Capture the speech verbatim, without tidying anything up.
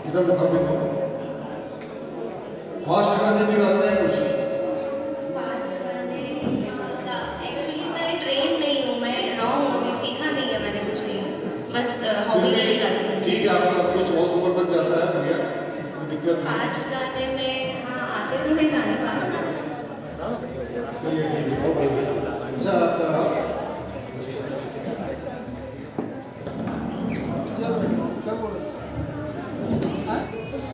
इधर लगा देखो। फास्ट गाने भी गाते हैं कुछ? फास्ट गाने एक्चुअली मैं ट्रेन नहीं हूँ, मैं रॉन्ग हूँ, अभी सीखा नहीं है मैंने कुछ भी, बस हॉबी के लिए गाती हूँ। ठीक है, आपका स्पीच बहुत ऊपर तक जाता है, बढ़िया, कोई दिक्कत नहीं। फास्ट गाने में हाँ आते तो नहीं गाने फास्ट।